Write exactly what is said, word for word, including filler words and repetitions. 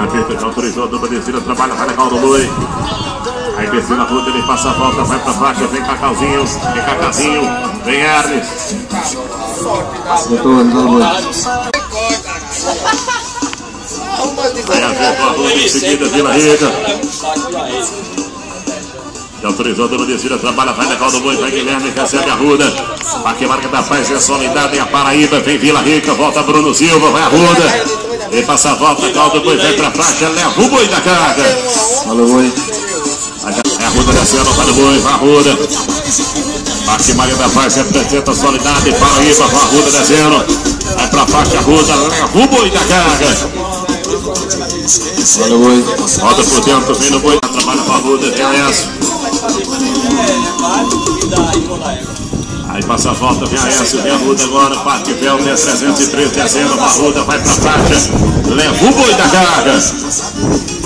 na pista, já autorizou a dupla descida, trabalha, vai legal do boi. Aí descendo a ruta, ele passa a volta, vai pra faixa, vem Cacauzinho, vem Cacazinho, vem Hermes. Aí acertou a ruta, em seguida Vila Rica. Já autorizou a dupla descida, trabalha, vai legal do boi, vai Guilherme, recebe a ruda. Aqui marca da paz, é a Solidade, a Paraíba, vem Vila Rica, volta Bruno Silva, vai a ruda. Ele passa a volta, caldo, boi, vai pra faixa, leva o boi da carga. Valeu, boi. É a ruda descendo, vai o boi, vai a ruda. Aqui Maria da Paz, representa a Solidade, Paraíba, vai a ruda descendo. Vai pra faixa, a ruda, leva o boi da carga. Valeu, boi. Volta por dentro, vem no boi, trabalha pra ruda, tem a essa. Aí passa a volta, vem a essa, vem a ruda agora, Parque Vel, tem trezentos e três, descendo, a ruda, vai pra faixa, leva o boi da carga.